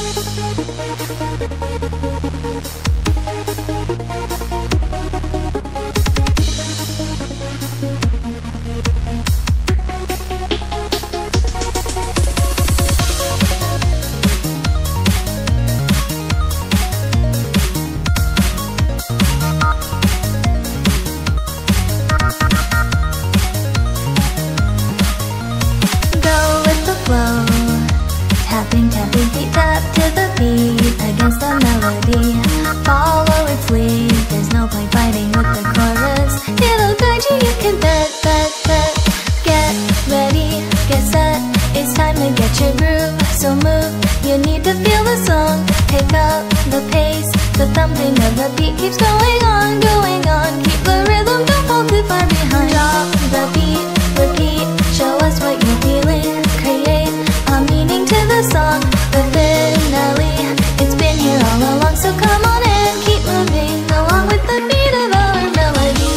Tapping feet tap to the beat against the melody. Follow its lead, there's no point fighting with the chorus. It'll guide you, you can bet, bet, bet. Get ready, get set, it's time to get your groove. So move, you need to feel the song. Pick up the pace, the thumping of the beat keeps going on, going on. Keep the rhythm, don't fall too far behind. Drop the beat, repeat, show us what you're feeling. Create a meaning to the song, the finale. It's been here all along, so come on and keep moving along with the beat of our melody.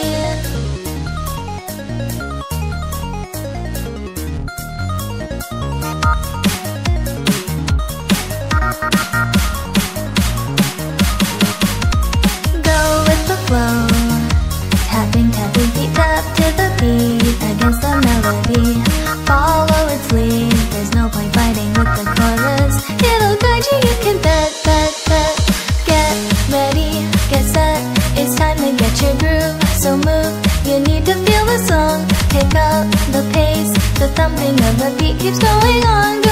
Go with the flow, tapping feet tap to the beat against the melody. Follow its lead, there's no point fighting with the chorus. It'll guide you, you can bet, bet, bet. Get ready, get set, it's time to get your groove. So move, you need to feel the song. Pick up the pace, the thumping of the beat keeps going on.